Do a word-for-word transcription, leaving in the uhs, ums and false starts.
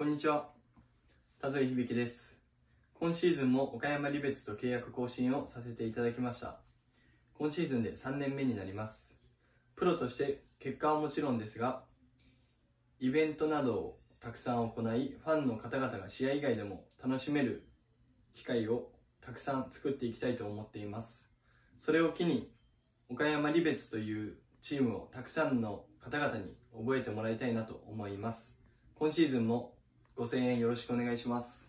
んにちは、田添響です。今シーズンも岡山リベッツと契約更新をさせていただきました。今シーズンでさんねんめになります。プロとして結果はもちろんですが、イベントなどをたくさん行い、ファンの方々が試合以外でも楽しめる機会をたくさん作っていきたいと思っています。それを機に、岡山リベッツというチームをたくさんの方々に覚えてもらいたいなと思います。今シーズンもご声援よろしくお願いします。